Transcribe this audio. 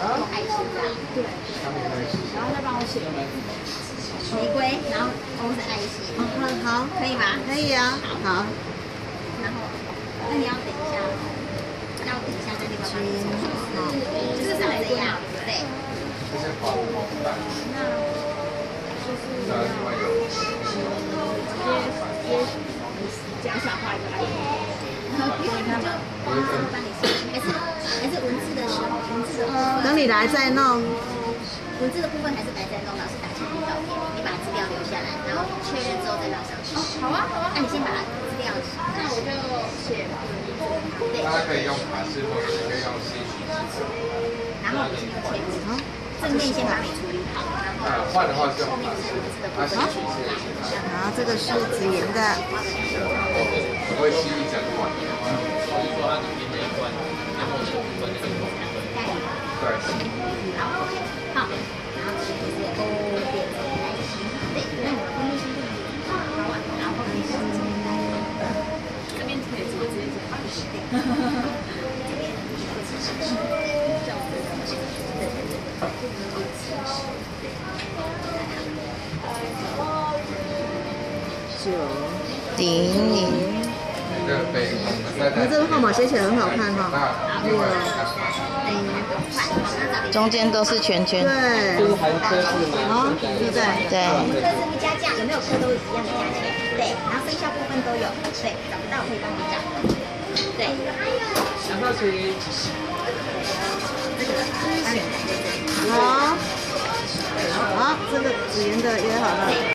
用爱心这样。对。然后再帮我写玫瑰，然后 O 是爱心。 好， 可以吗？ 可以啊。好。 然后，那你要等一下，要等一下在那个帮你做。就是长这样，对。那就是加上画一个爱心。然后给你看吗？帮你写，还是文字的时候，文字的部分。 等你来再弄。 文字的部分还是白在弄，老师打前面照片，你把资料留下来，然后确认之后再让上去。好啊，好啊。那你先把资料，那我就写。对。大家可以用卡式或者是可以用信息。然后我们先用签字。正面先把你处理好，然后换的话是用卡式，它是曲线。 然后这个是紫妍的。 我会吸一整罐。所以说它里面那一罐，然后这个部分那个口感。对。然后 OK， 好，然后这边就是 O 变成爱心，对，那你们后面先用好啊，然后后面是这边可以直接剪，这边这样子， 9000。你这个号码写起来很好看哈。 中间都是圈圈。 对。好，对不对？ 对。 科是不加价，有没有科都一样的价钱？对，然后剩下部分都有。对，找不到可以帮你找。对。想到谁？ 好。好，这个紫妍的约好了。